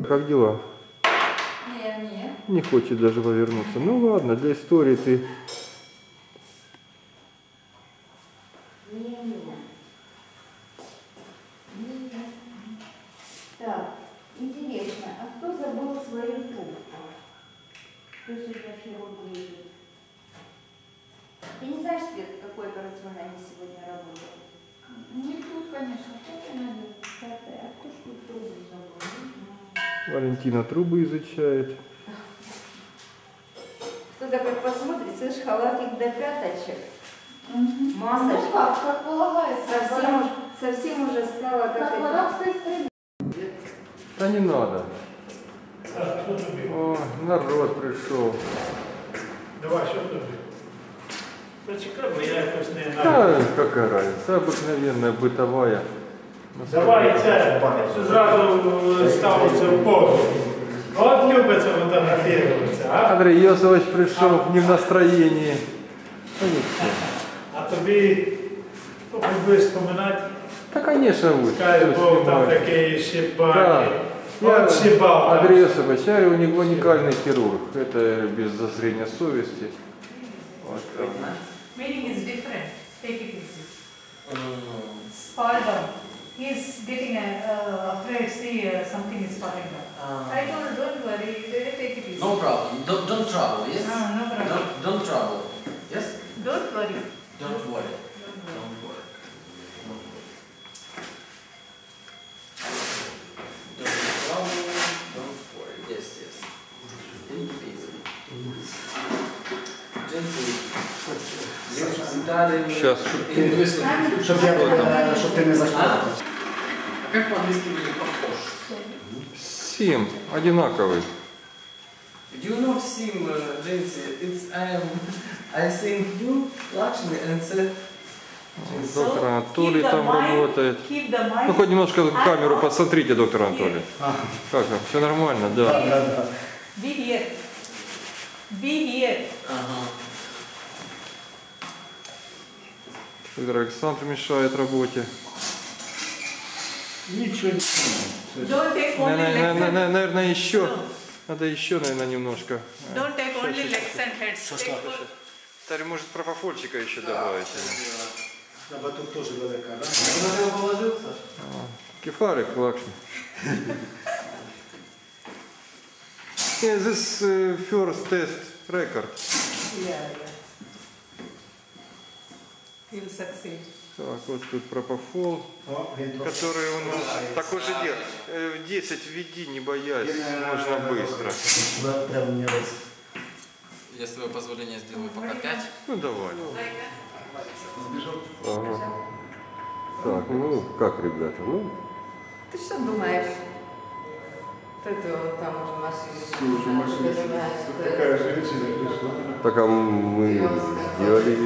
Как дела? Не хочет даже повернуться. Ну ладно, для истории ты... Так, интересно, а кто забыл свою трубку? Кто сегодня в хирургу едет? Ты не знаешь, Свет, какой операционной они сегодня работают? Не тут, конечно, кто-то надо. А кто ж тут трубы забыл? Валентина трубы изучает. Кто-то как посмотрит, слышь, халатик до пяточек. Массаж, как полагается. Совсем уже стало как в арабской стране. Да не надо. О, народ пришел. Давай, що тобі? Почекай, бо я якось не Да, знаю. какая разница, обыкновенная, бытовая. Давай це, зразу ставиться в позу. От любиться фотографуватися, а? Андрей Йосович пришел не в настроении. Ну, ничего. А тобі хоч би споминати, Да, конечно, будет. скаже Всё Бог там снимать. такий Да. щебаки. Я, От щебав. Андрей Йосипович, я у него уникальный хирург. Это без зазрения совести. Вот. Meaning is different. Take it easy. Fall down. He's getting afraid. See, something is falling down. I told her, don't worry. Take it easy. No problem. Don't trouble. Yes. No problem. Don't trouble. Yes. Don't worry. Don't worry. Don't worry. Don't trouble. Don't worry. Yes. Yes. Take it easy. Gently. Сейчас. Щоб ти не зашла. А как по-английски будет похож? Сим, одинаковый. Do you not sing, Jency? It's I sing you, Lakshmi, and said. Доктор Анатолий keep the там mind- работает. Keep the mind. Ну, хоть немножко камеру посмотрите, доктор Анатолий. Как там? Все нормально, да. Be here. Be here. Федор Александр мешает работе. Нічого. Don't take only legs and Наверное, еще. Надо еще, наверное, немножко. don't take only legs and heads. Take both. Старый, может, пропофольчика еще добавить? Бо тут теж велика, так? На него положился? Кефарик, Лакшми. Yeah, this first test record. Yeah. He'll succeed. Так, вот тут пропофол, О, він трохи. который у нас такой же дел. В 10 введи, не боясь, можно быстро. Прямо не раз. Я с твоего позволения сделаю пока 5. Ну давай. Ага. Так, ну как, ребята, ну Ты что думаешь? Ты там уже машина. Така женщина прийшла. пока мы сделали.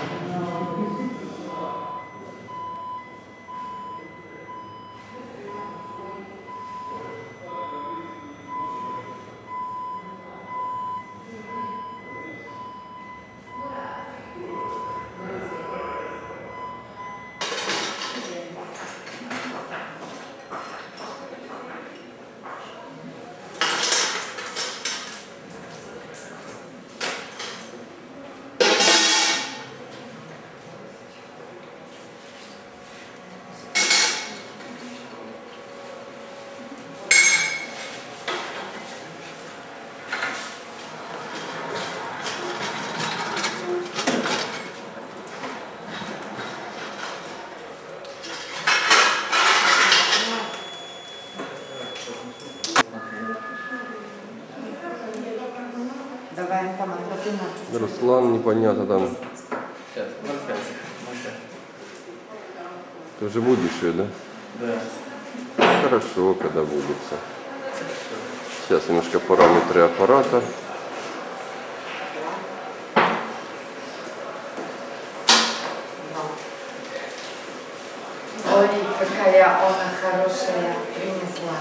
Давай, там отработай. Руслан, непонятно там. Сейчас, 0,5. Ты уже будешь ее, да? Да. Хорошо, когда будется. Сейчас немножко параметры аппарата. Ой, какая она хорошая принесла.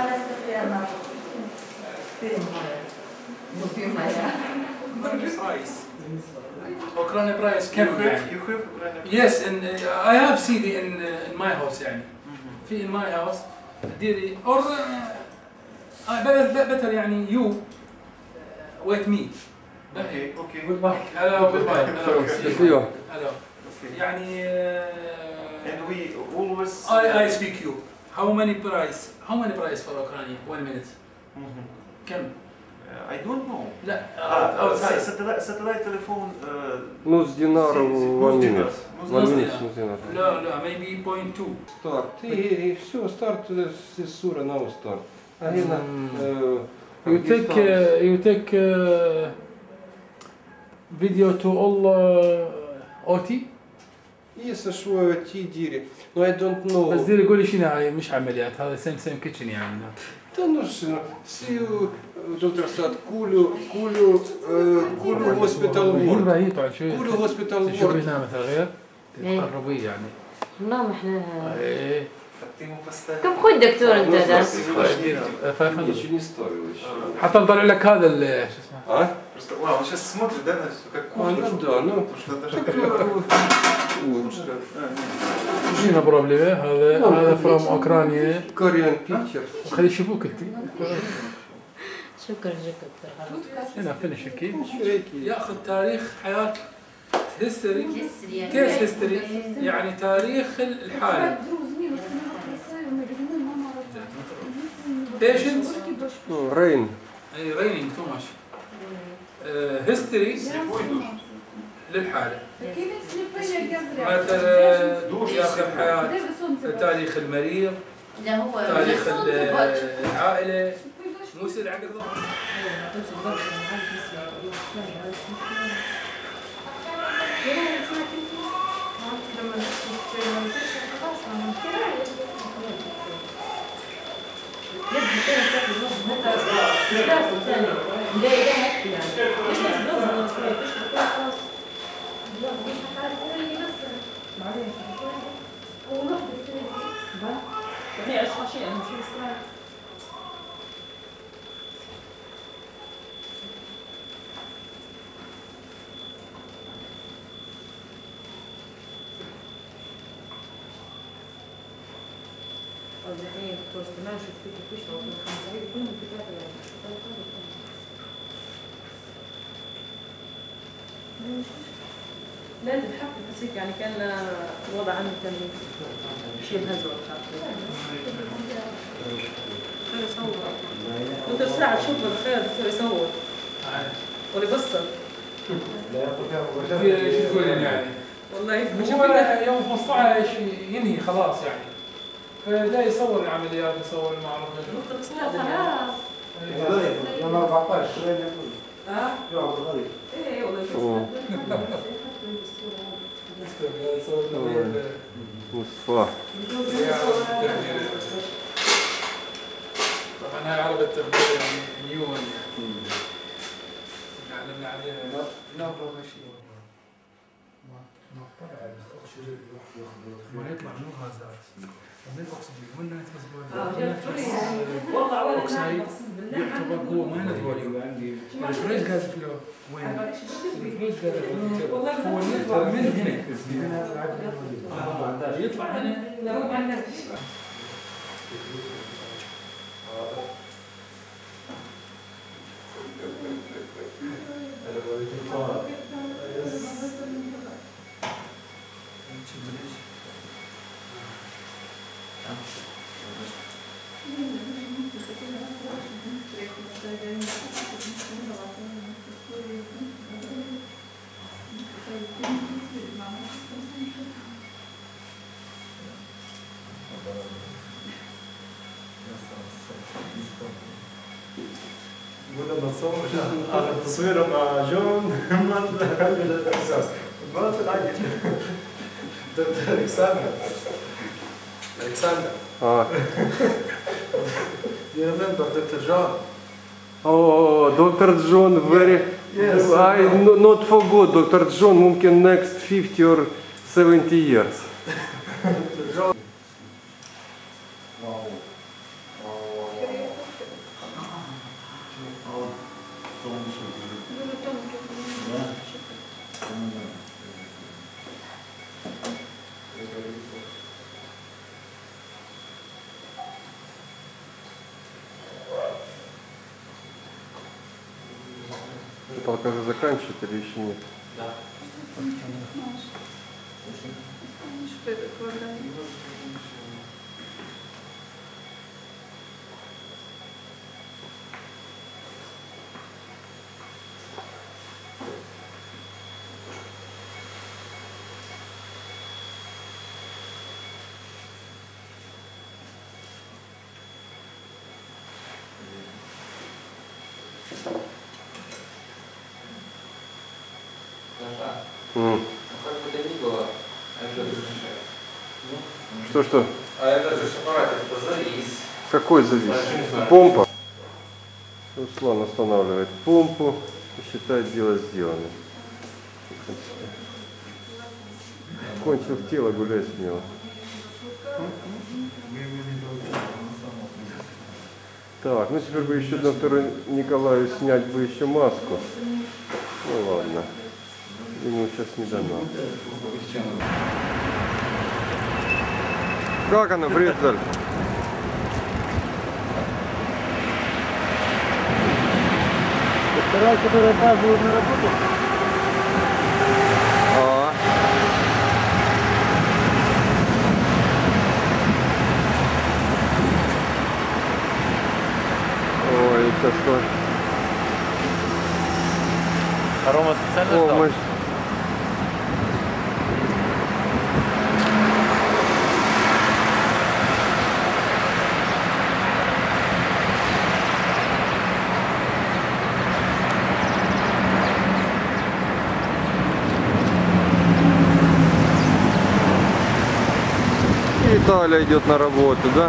Ты моя любимая. Ukraine price كم يعني? Yes, and I have CD in my house يعني. في in my house ديري or better يعني you wait me. Okay. Goodbye. Hello. Goodbye. Счастливо. Hello. يعني And we always. I speak you. How many price for Ukraine? 1 minute. كم؟ I don't know. لا outside. Satellite telephone. Нус динар one minute. One minute, dinar. нус динар. لا maybe 0.2. Старт. И все, старт с сура на старт. А هنا You take video to all OT. Если شوية تي ديري. No, I don't know. بس ديري قولي شنو هاي مش عمليات هذا سيم كيتشن يعني. Да ну что, сию доктор Сад, кулю hospital ward. Кулю hospital شوفي ward. هنا مثلا غير تقربي يعني. نعم احنا ايه كم خد دكتور انت ده؟ Ничего не ставил еще. حتى نطلع لك هذا شو اسمه. А? Просто вау, он сейчас смотрит, да, на все, как кухня. Ну да, ну. Что-то же. شنو بروبليمه هذا from اوكرانيا. Korean picture. خلي يشوفوك انت. شكرا دكتور. هنا فينش اكيد. Шейки. ياخذ تاريخ حياه هيستوري كيس هيستوري يعني تاريخ الحاله. patient Rain. raining too much. history للحاله. مثلا ياخذ حياه تاريخ المريض تاريخ العائله مو يصير عقد لا الحق بس هيك يعني كان الوضع عندي كان شيء هزوة خير يصور دكتور ساعة تشوف خير دكتور يصور ولا يبصر ايش تقولين يعني؟ والله هو يوم 15 ينهي خلاص يعني فجاي يصور العمليات يصور المعرض دكتور استاذ يوم 14 ها؟ يوم الغريب ايه والله مصفاح. طبعا هاي عربة التخدير يعني نيون علمنا عليها لا والله شيء. ما طلع الاكسجين ما يطلع من غازات من الاكسجين ولا والله الاكسيد يعتبر هو ما ندولي الفريش غاز فيه وين؟ الفريش غاز هو يطلع من هنا يطلع هنا لا ما عندناش بدنا نصور هذا التصوير مع جون ما نخلي الاساس ما في العقل دكتور الكسندر Ah. You remember Dr. John? Oh, Dr. John, very. Yes. I not forgot Dr. John. ممكن next 50 or 70 years. Dr. John. Пока уже заканчивает или еще нет? Да. Что это квадрат? Как бы то ни было, это же... Что? А это же аппаратик, это завис. Какой завис? Помпа. Руслан останавливает помпу и считает дело сделано. Кончил в тело, гуляй смело. Так, ну теперь бы еще доктору Николаю снять бы еще маску. Ну ладно. Ему сейчас не дано. Как она, Брецель? Вторая, которая опаздывает на работу. Ой, сейчас что? А Рома специально ждал? Виталя идет на работу, да?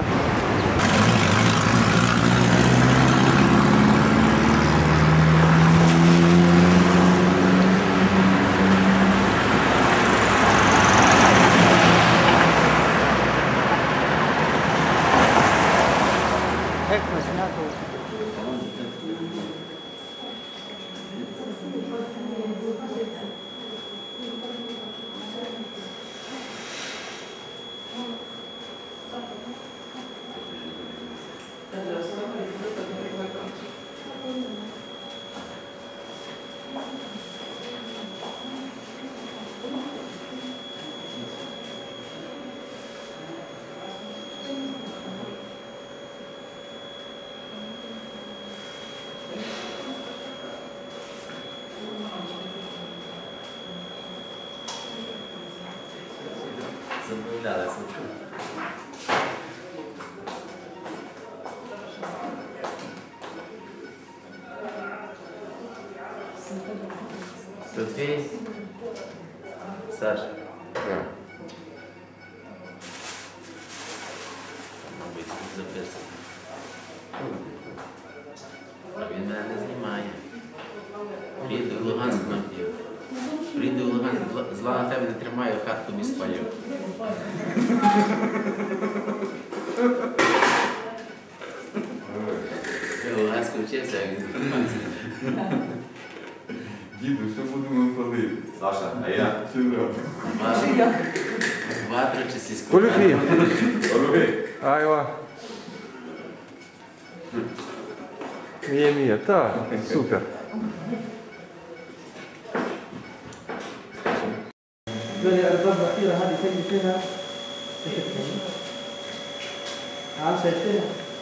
Забавлялась. Тутфей? Саша? Мабуть, записано. Він мене не знімає. Прийду в Луганськ навдів. Прийду в Луганськ, зла на тебе не тримаю, хат тобі спалю. Я в Луганську вчився, а він запитався. Діду, що будемо палити? Саша, а я? Ватру чи сільську? Полюфі. Айва. Мія, так, супер. الأرباب الأخيرة هذه تجي فيها شايفينها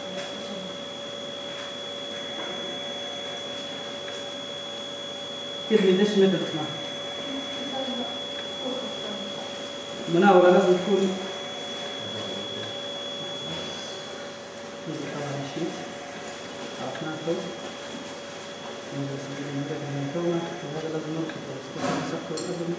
كيف ليش متر اسمها مناولة لازم تكون طبعا شيء عرفناه فوق وهذا لازم نركبه نسكر الأذن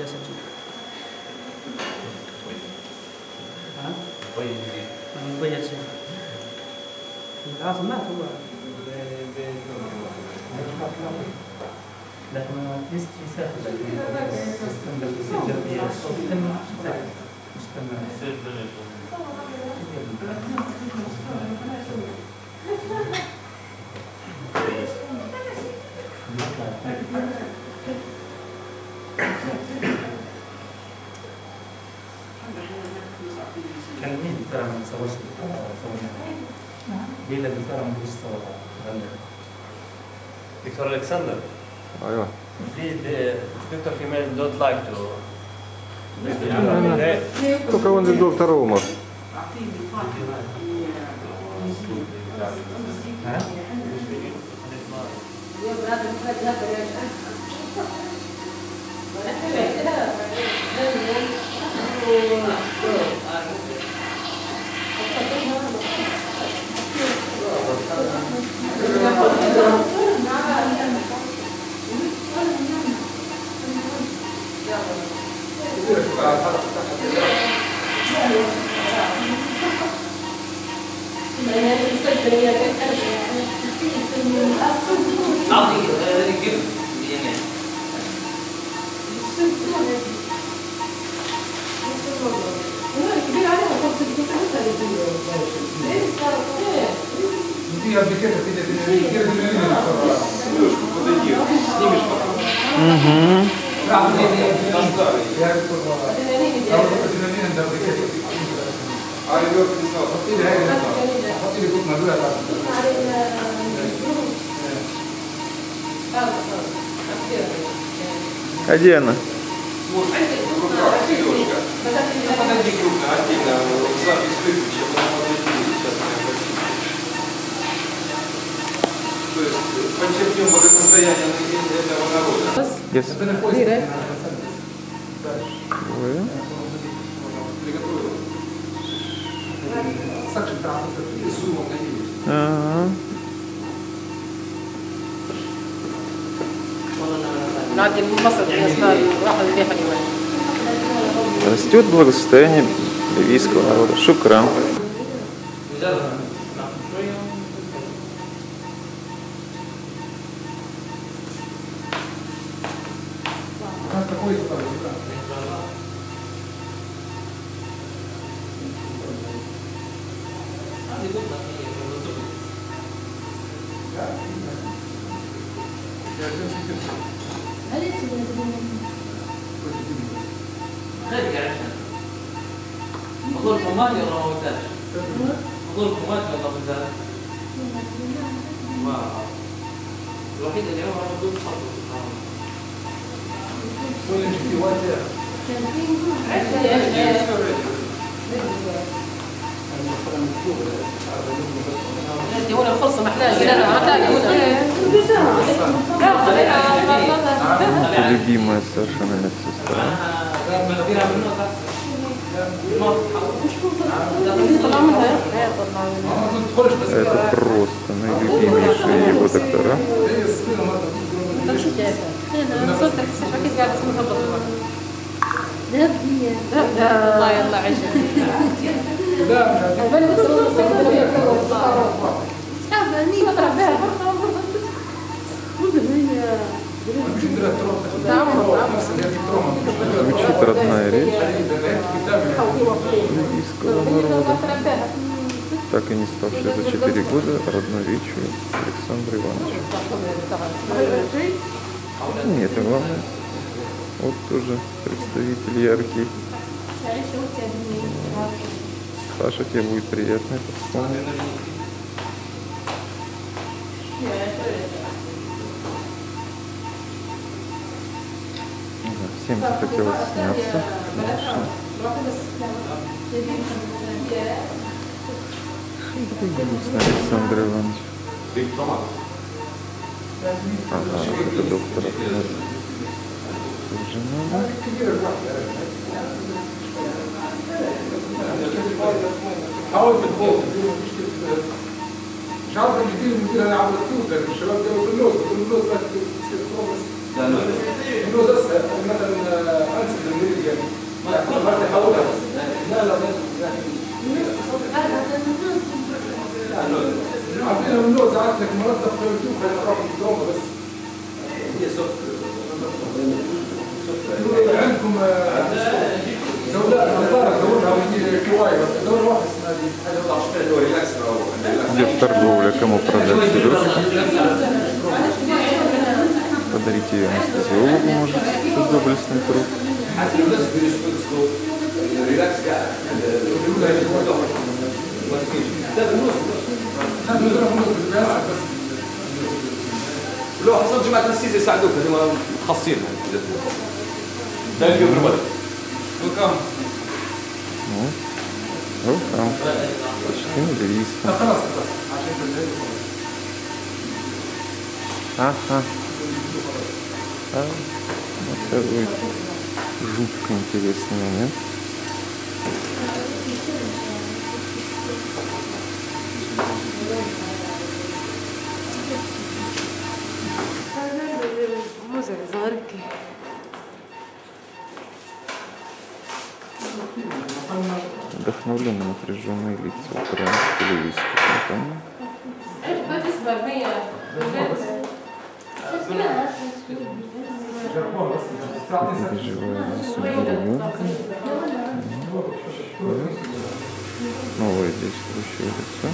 بدي اسجل. ها؟ من بيت شيء. العاصم مات هو. لكن كان مين ترى ما سواش ليلى ترى ما فيش صوت دكتور الكسندر ايوه دكتور female don't like to только он и доктор Омар. А где она? Подчеркнем благосостояние этого народа. Yes. Растет благосостояние ливийского народа. Шукран. Любимая совершенно медсестра. Это просто наилюбимейшие его доктора. Звучит родная речь ливийского народа, так и не ставшая за 4 года родной речью Александра Ивановича. Нет, и главное, вот тоже представитель яркий. Саша, тебе будет приятно это вспомнить. Всем захотелось сняться, конечно. Грустно, Александр Иванович. Ага, это доктор. Тоже надо. شعرت كتير كتير انا عاوز اتوب لكن الشباب قالوا في اللوز بس اللوز بس اللوز بس مثلا انسى احنا ممنوع ساعات لك منظف فيوتيوب خلينا نروح نضربه بس. عندكم دولة نظارة دورها ويجي كواي بس دولة واحدة اسمها دي Где в торговле, кому продать сережку? Подарите ее анестезиологу, может, это доблестный труд. لو حصل جماعة السيزة يساعدوك هذوما خاصين. Thank you very much. Welcome. Welcome. Почти на английском. Ага. Вот это будет жутко интересный момент. Вдохновленные напряженные лица украинской телевизионной компании. Переживает за судьбу ребенка. Новое действующее лицо.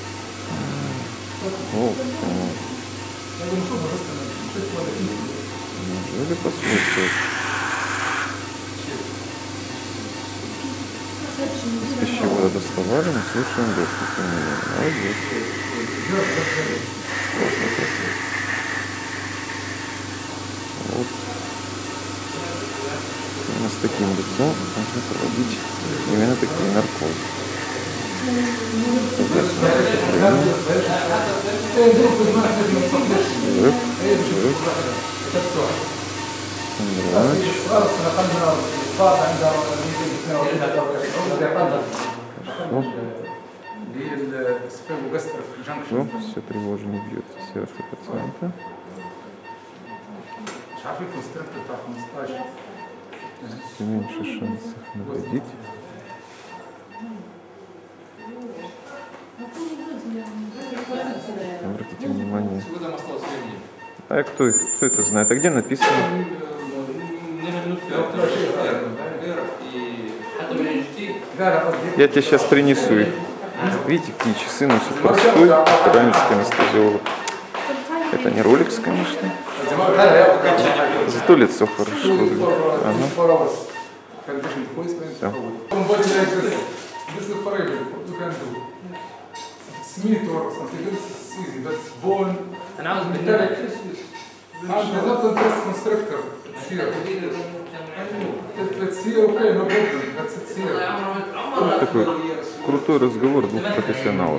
Неужели послушать? Из пищевода доставали, мы слушаем доступ. Молодец. Классно, классно. Вот. Именно с таким лицом можно проводить именно такие наркозы. Ну, все тревожно бьется сердце пациента. Все меньше шансов навредить. Обратите внимание. А кто это знает? А где написано? Я тебе сейчас принесу их. Видите, какие часы носит простой украинский анестезиолог. Это не Rolex, конечно. Зато лицо хорошо выглядит. Ага. Все. Такой крутой разговор двух профессионалов.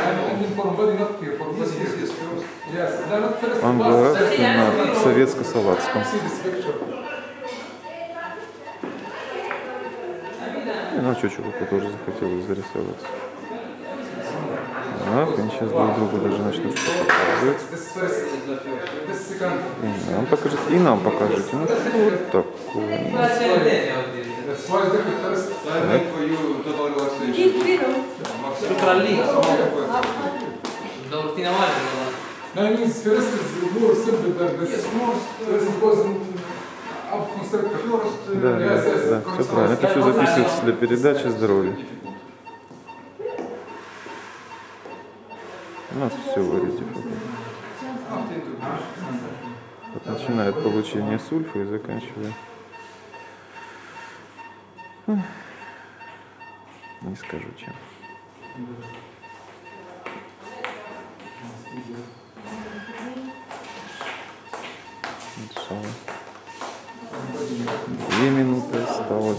По-английски на советско-салатском. И на чучелку тоже захотелось зарисоваться. Ага, они сейчас друг другу даже начнут что-то показывать. И нам покажет, и нам покажете. Ну что вот такое. Да, все правильно. Это все записывается для передачи здоровья. У нас все в варианте. Вот начиная от получения сульфа и заканчивая. Не скажу чем. Начало. 2 минуты осталось.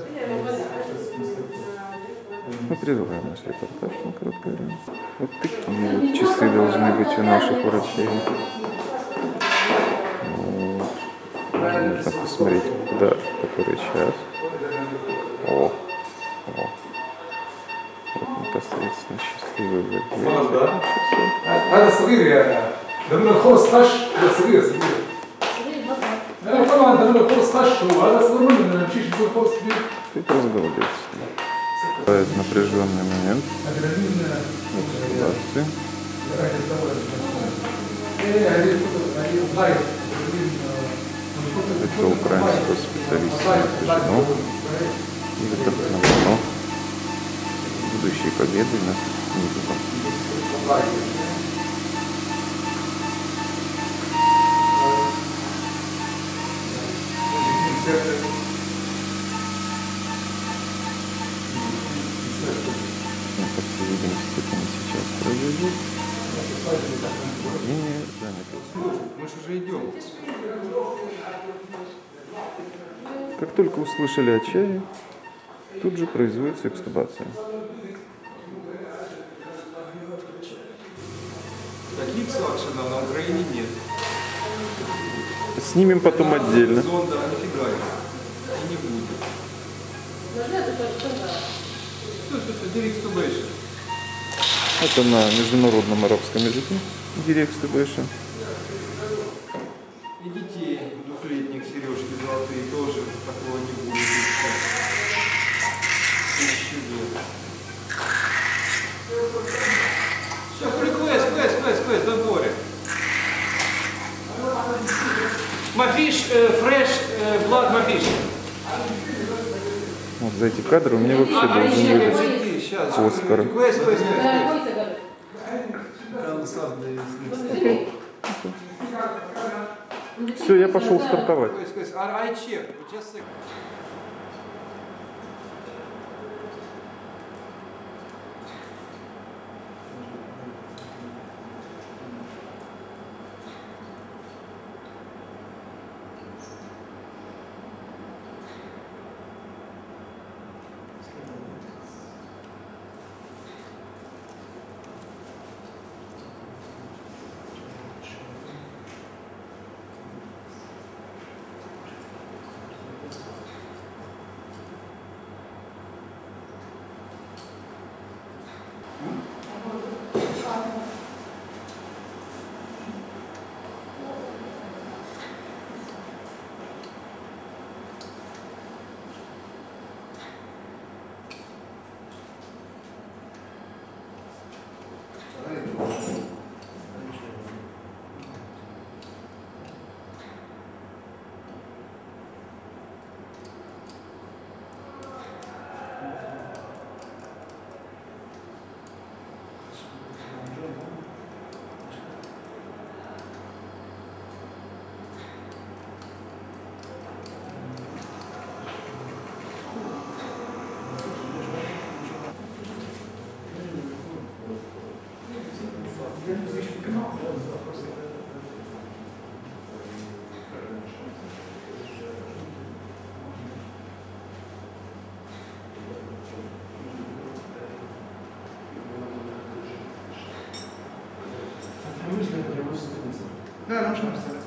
Мы прерываем наш репортаж на короткое время. Вот такие вот часы должны быть у наших врачей. Вот. Нужно посмотреть, да, который час. О. Вот непосредственно счастливый владелец. هذا صغير يا ضمن الخرص خش هذا صغير صغير. طبعا ضمن الخرص خش وهذا صغير منه ما نمشيش نقول خرص كبير. Тут разговаривается. Бывает напряженный момент. Здравствуйте. Лицо украинского специалиста напряжено и вдохновлено будущей победой над миром. По всей видимости, это не сейчас произойдет. Управление занято. Мы же уже идем. Как только услышали о чае, тут же производится экстубация. Таких сакшенов на Украине нет. Снимем потом отдельно. Зонда нифига и не будет. Все, direct extubation. Это на международном арабском языке. Direct extubation. И детей двухлетних сережки золотые тоже такого не будет. Все, квест, don't worry. Мафиш, фреш, blood мафиш. Вот за эти кадры у меня вообще должен быть Оскар. Все, я пошел стартовать. Да, можно оставить.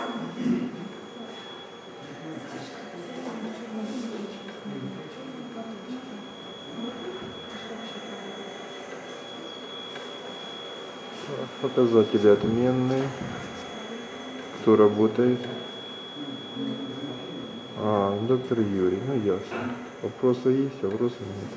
Показатели отменные. Кто работает? Доктор Юрий. Ну ясно. Вопросы есть, вопросов нет.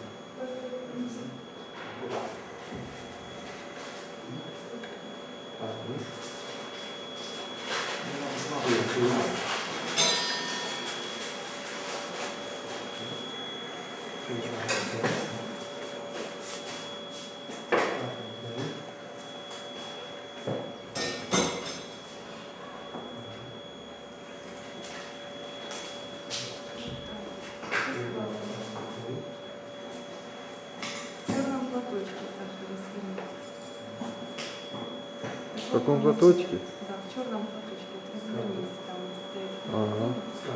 В каком платочке? Да, в черном платочке. Развернись, там стоит. Ага.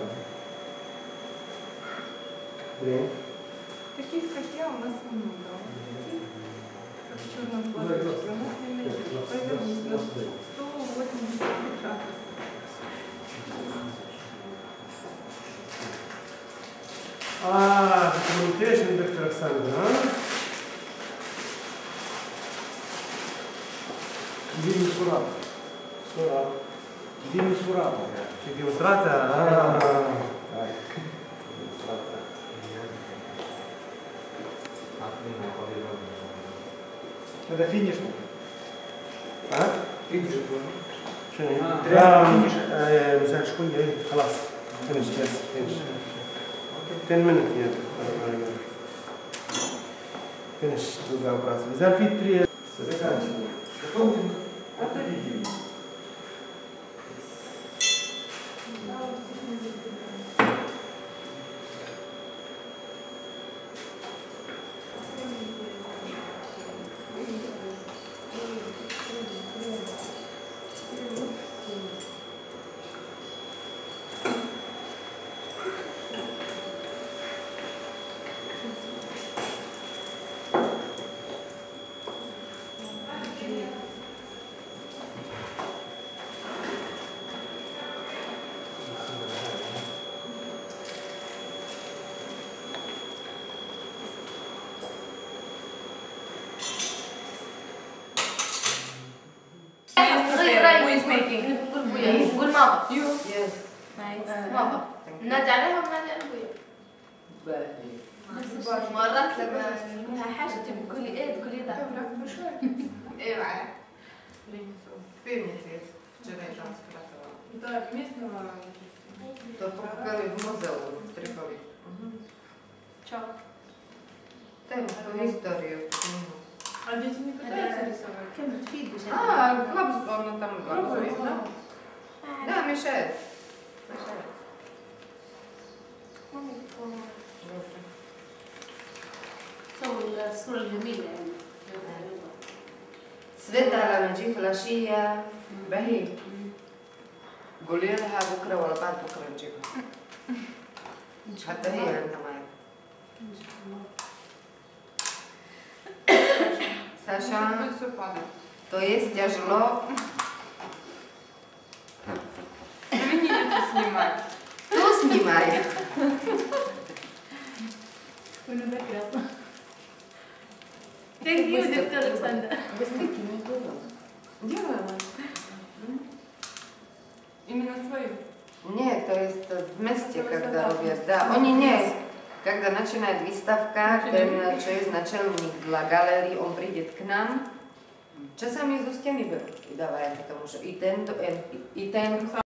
Таких, как я, у нас много. Таких, как в черном платочке, у нас не найдешь. Повернись на 180 градусов. Documentation, доктор Оксана, Дим Сурат. Дим Сурат. Демонстрата, Это финиш. فينيش. مساء شوية خلاص فينيش يس فينيش 10 minutes yet finish другая операция. إذا في 3 Who is making? قول ماما. You. Yes. Nice. ماما. نادي عليها ونادي على ابويا. مرات لما منها حاجة تقولي ايه تقولي ده. ايه معايا. Да, местного. То покажи в музею в Трихові. Чо? Тему по історію. А дети не пытаются рисовать? Глобус, он там глобус. Да, мешает. سووا الصورة الجميلة يعني. سويتا لما نجي فلاشية بهي قولي لها بكرة ولا بعد بكرة نجيبها حتى هي عندها معي Саша, то есть тяжело. Знаменитицу снимать. Кто снимает? прекрасно. Thank you, доктор Александр. Быстренько не было. Делала. Именно свою? Нет, то есть вместе, когда убьют. Да, они не. Когда начинает выставка, через начальник для галереи, он придет к нам. Часами из стены берут и давай, потому что и ten